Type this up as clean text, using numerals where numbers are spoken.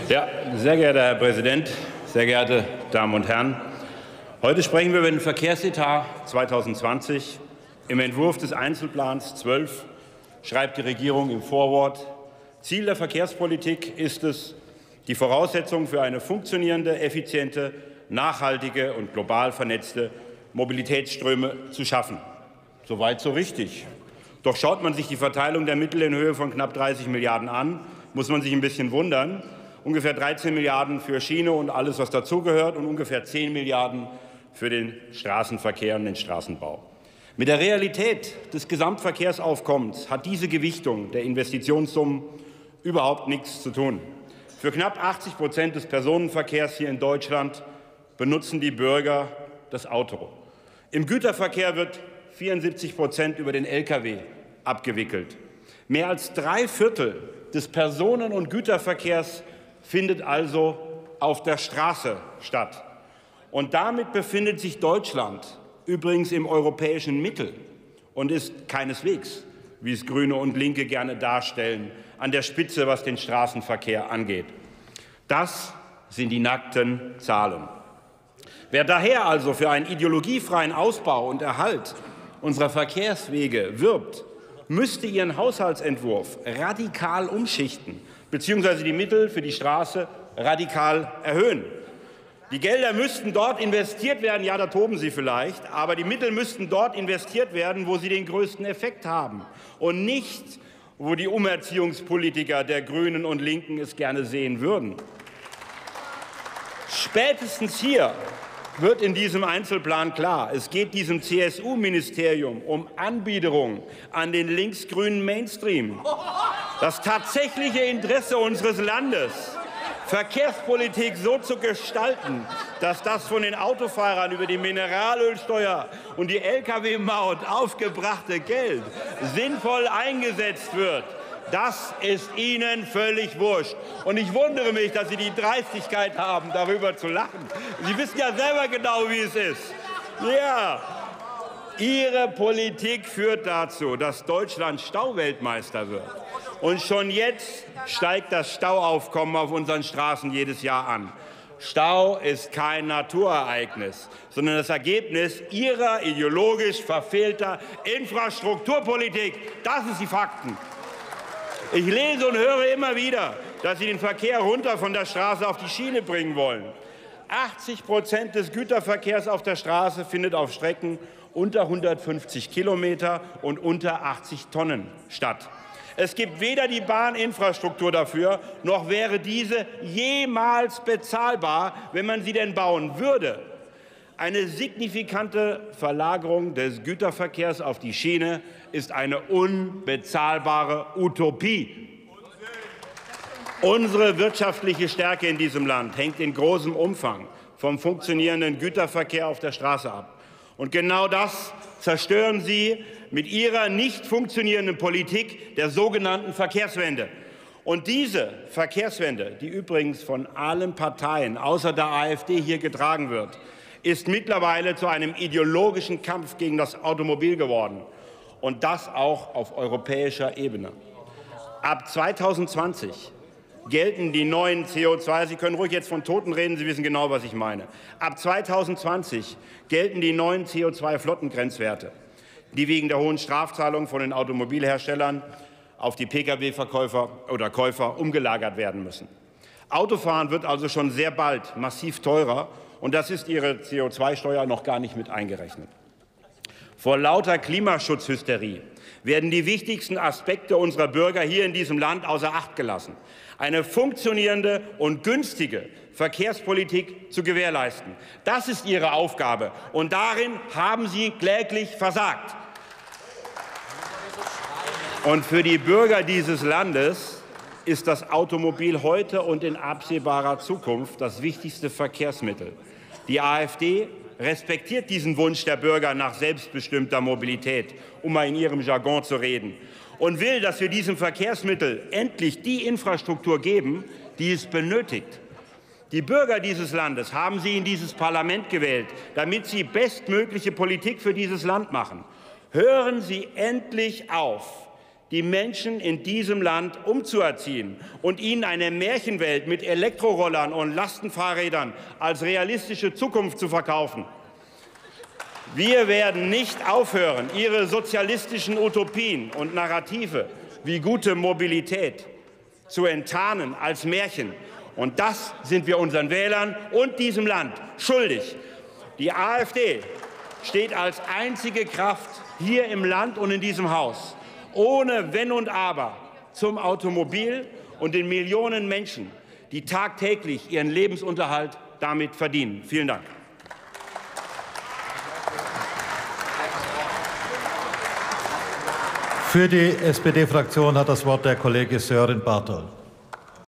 Ja, sehr geehrter Herr Präsident, sehr geehrte Damen und Herren! Heute sprechen wir über den Verkehrsetat 2020. Im Entwurf des Einzelplans 12 schreibt die Regierung im Vorwort: Ziel der Verkehrspolitik ist es, die Voraussetzungen für eine funktionierende, effiziente, nachhaltige und global vernetzte Mobilitätsströme zu schaffen. Soweit so richtig. Doch schaut man sich die Verteilung der Mittel in Höhe von knapp 30 Milliarden an, muss man sich ein bisschen wundern. Ungefähr 13 Milliarden für Schiene und alles, was dazugehört, und ungefähr 10 Milliarden für den Straßenverkehr und den Straßenbau. Mit der Realität des Gesamtverkehrsaufkommens hat diese Gewichtung der Investitionssummen überhaupt nichts zu tun. Für knapp 80% des Personenverkehrs hier in Deutschland benutzen die Bürger das Auto. Im Güterverkehr wird 74% über den Lkw abgewickelt. Mehr als 3/4 des Personen- und Güterverkehrs findet also auf der Straße statt. Und damit befindet sich Deutschland übrigens im europäischen Mittel und ist keineswegs, wie es Grüne und Linke gerne darstellen, an der Spitze, was den Straßenverkehr angeht. Das sind die nackten Zahlen. Wer daher also für einen ideologiefreien Ausbau und Erhalt unserer Verkehrswege wirbt, müsste ihren Haushaltsentwurf radikal umschichten bzw. die Mittel für die Straße radikal erhöhen. Die Gelder müssten dort investiert werden, ja, da toben Sie vielleicht, aber die Mittel müssten dort investiert werden, wo sie den größten Effekt haben, und nicht, wo die Umerziehungspolitiker der Grünen und Linken es gerne sehen würden. Spätestens hier wird in diesem Einzelplan klar: Es geht diesem CSU-Ministerium um Anbiederung an den linksgrünen Mainstream. Das tatsächliche Interesse unseres Landes, Verkehrspolitik so zu gestalten, dass das von den Autofahrern über die Mineralölsteuer und die Lkw-Maut aufgebrachte Geld sinnvoll eingesetzt wird, das ist Ihnen völlig wurscht. Und ich wundere mich, dass Sie die Dreistigkeit haben, darüber zu lachen. Sie wissen ja selber genau, wie es ist. Ja, Ihre Politik führt dazu, dass Deutschland Stauweltmeister wird. Und schon jetzt steigt das Stauaufkommen auf unseren Straßen jedes Jahr an. Stau ist kein Naturereignis, sondern das Ergebnis Ihrer ideologisch verfehlter Infrastrukturpolitik. Das sind die Fakten. Ich lese und höre immer wieder, dass Sie den Verkehr runter von der Straße auf die Schiene bringen wollen. 80% des Güterverkehrs auf der Straße findet auf Strecken unter 150 Kilometer und unter 80 Tonnen statt. Es gibt weder die Bahninfrastruktur dafür, noch wäre diese jemals bezahlbar, wenn man sie denn bauen würde. Eine signifikante Verlagerung des Güterverkehrs auf die Schiene ist eine unbezahlbare Utopie. Unsere wirtschaftliche Stärke in diesem Land hängt in großem Umfang vom funktionierenden Güterverkehr auf der Straße ab. Und genau das zerstören Sie mit Ihrer nicht funktionierenden Politik der sogenannten Verkehrswende. Und diese Verkehrswende, die übrigens von allen Parteien außer der AfD hier getragen wird, ist mittlerweile zu einem ideologischen Kampf gegen das Automobil geworden, und das auch auf europäischer Ebene. Ab 2020 gelten die neuen CO2, Sie können ruhig jetzt von Toten reden, Sie wissen genau, was ich meine. Ab 2020 gelten die neuen CO2-Flottengrenzwerte, die wegen der hohen Strafzahlungen von den Automobilherstellern auf die Pkw-Verkäufer oder Käufer umgelagert werden müssen. Autofahren wird also schon sehr bald massiv teurer, und das ist Ihre CO2-Steuer noch gar nicht mit eingerechnet. Vor lauter Klimaschutzhysterie werden die wichtigsten Aspekte unserer Bürger hier in diesem Land außer Acht gelassen. Eine funktionierende und günstige Verkehrspolitik zu gewährleisten. Das ist Ihre Aufgabe, und darin haben Sie kläglich versagt. Und für die Bürger dieses Landes ist das Automobil heute und in absehbarer Zukunft das wichtigste Verkehrsmittel. Die AfD respektiert diesen Wunsch der Bürger nach selbstbestimmter Mobilität, um mal in ihrem Jargon zu reden, und will, dass wir diesem Verkehrsmittel endlich die Infrastruktur geben, die es benötigt. Die Bürger dieses Landes haben Sie in dieses Parlament gewählt, damit Sie bestmögliche Politik für dieses Land machen. Hören Sie endlich auf, die Menschen in diesem Land umzuerziehen und ihnen eine Märchenwelt mit Elektrorollern und Lastenfahrrädern als realistische Zukunft zu verkaufen. Wir werden nicht aufhören, Ihre sozialistischen Utopien und Narrative wie gute Mobilität zu enttarnen als Märchen. Und das sind wir unseren Wählern und diesem Land schuldig. Die AfD steht als einzige Kraft hier im Land und in diesem Haus ohne Wenn und Aber zum Automobil und den Millionen Menschen, die tagtäglich ihren Lebensunterhalt damit verdienen. Vielen Dank. Für die SPD-Fraktion hat das Wort der Kollege Sören Bartol.